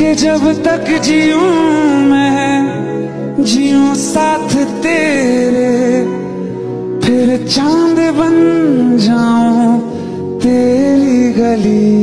कि जब तक जीऊं मैं जीऊं साथ तेरे, फिर चांद बन जाऊं तेरी गली